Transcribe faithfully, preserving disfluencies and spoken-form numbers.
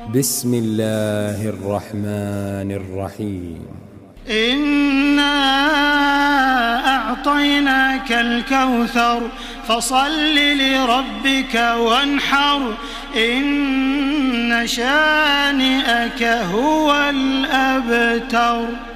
بسم الله الرحمن الرحيم. إنا أعطيناك الكوثر فصل لربك وانحر إن شانئك هو الأبتر.